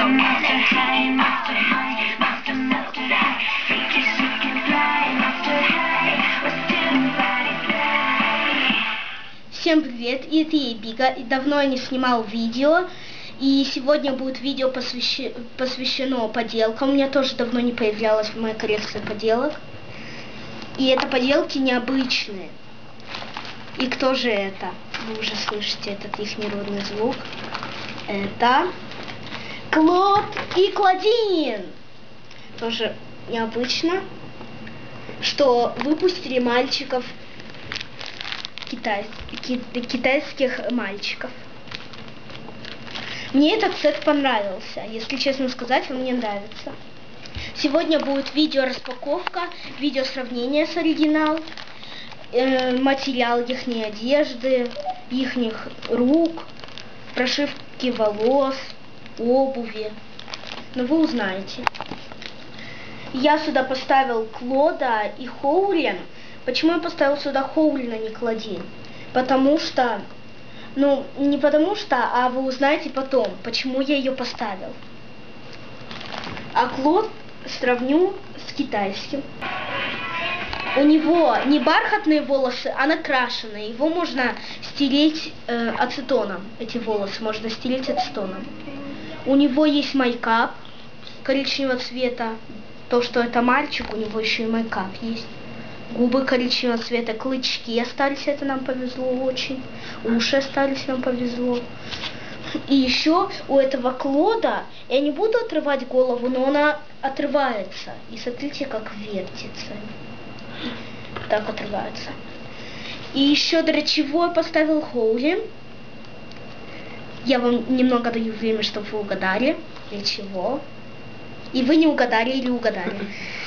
Всем привет, это я Бига, и давно я не снимал видео, и сегодня будет видео посвящено поделкам. У меня тоже давно не появлялась в моей коллекции поделок, и это поделки необычные. И кто же это? Вы уже слышите этот их неродный звук. Это Клод и Клодин. Тоже необычно, что выпустили мальчиков, китайских мальчиков. Мне этот сет понравился, если честно сказать, он мне нравится. Сегодня будет видео распаковка, видео сравнение с оригиналом, материал ихней одежды, ихних рук, прошивки волос, обуви. Но вы узнаете. Я сюда поставил Клода и Хоулин. Почему я поставил сюда Хоулин, а не Клодин? Потому что, не потому что, а вы узнаете потом, почему я ее поставил. А Клод сравню с китайским. У него не бархатные волосы, а накрашенные. Его можно стереть ацетоном. Эти волосы можно стереть ацетоном. У него есть мейкап коричневого цвета. То, что это мальчик, у него еще и мейкап есть. Губы коричневого цвета, клычки остались, это нам повезло очень. Уши остались, нам повезло. И еще у этого Клода, я не буду отрывать голову, но она отрывается. И смотрите, как вертится. Так отрывается. И еще для чего я поставил Хоулин. Я вам немного даю время, чтобы вы угадали. Для чего? И вы не угадали или угадали.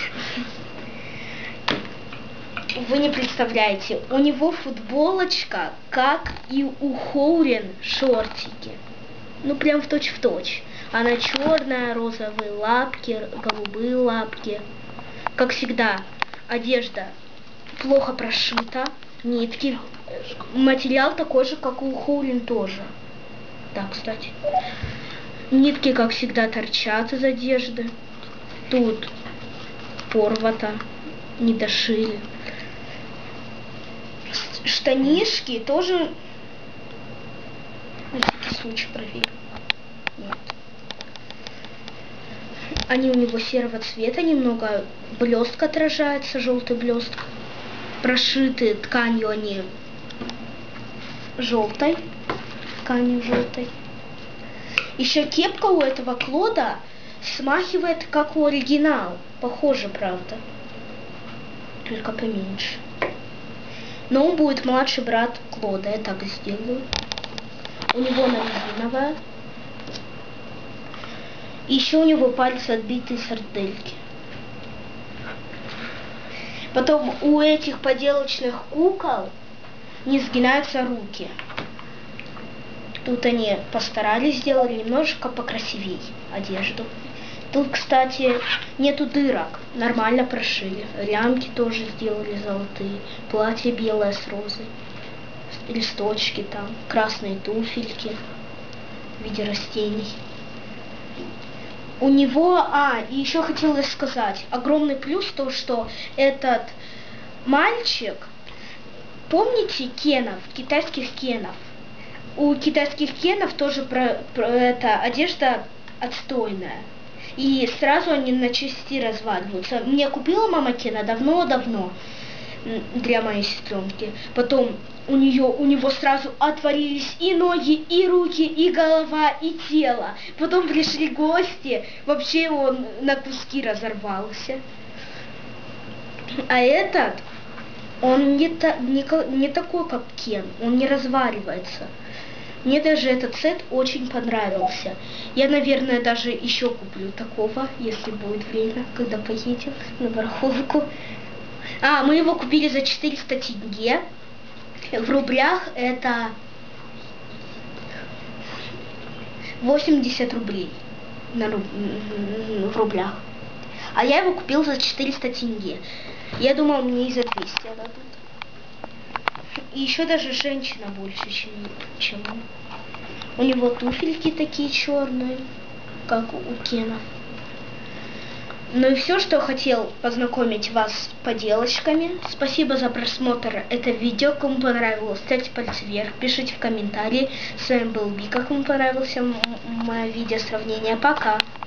Вы не представляете, у него футболочка, как и у Хоулин шортики. Прям в точь. Она черная, розовые лапки, голубые лапки. Как всегда, одежда плохо прошита, нитки. Материал такой же, как у Хоулин тоже. Да, кстати. Нитки, как всегда, торчат из одежды. Тут порвато, не дошили. Штанишки тоже на всякий случай проверю. Нет. Они у него серого цвета, немного блестка отражается, желтый блесток. Прошиты тканью они желтой. Тканью желтой. Еще кепка у этого Клода смахивает, как у оригинала. Похоже, правда. Только поменьше. Но он будет младший брат Клода, я так и сделаю. У него она резиновая. И еще у него пальцы отбитые сардельки. Потом у этих поделочных кукол не сгинаются руки. Тут они постарались, сделали немножко покрасивей одежду. Тут, кстати, нету дырок, нормально прошили. Лямки тоже сделали золотые. Платье белое с розой. Листочки там, красные туфельки в виде растений. У него, и еще хотелось сказать, огромный плюс то, что этот мальчик, помните кенов, китайских кенов? У китайских кенов тоже эта одежда отстойная. И сразу они на части разваливаются. Мне купила мама кена давно-давно для моей сестренки. Потом у него сразу отвалились и ноги, и руки, и голова, и тело. Потом пришли гости, вообще он на куски разорвался. А этот, он не такой, как кен, он не разваливается. Мне даже этот сет очень понравился. Я, наверное, даже еще куплю такого, если будет время, когда поедем на барахолку. Мы его купили за 400 тенге. В рублях это 80 рублей в рублях. А я его купил за 400 тенге. Я думал, мне и за 200 дадут. И еще даже женщина больше, чем он. У него туфельки такие черные. как у Кена. Ну и все, что хотел познакомить вас с поделочками. Спасибо за просмотр этого видео. Кому понравилось, ставьте пальцы вверх, пишите в комментарии. С вами был Би. Как вам понравилось мое видео сравнение. Пока!